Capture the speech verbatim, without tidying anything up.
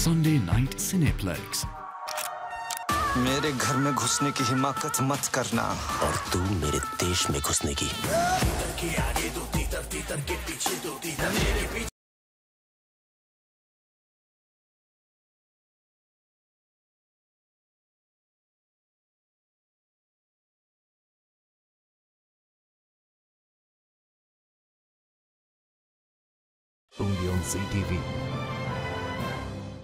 Sunday night cineplex. मेरे घर में घुसने की हिमाकत मत करना। और तू मेरे देश में घुसने की। तीतर के आगे दो तीतर, तीतर के पीछे दो तीतर, मेरे पीछे। Only on Z T V.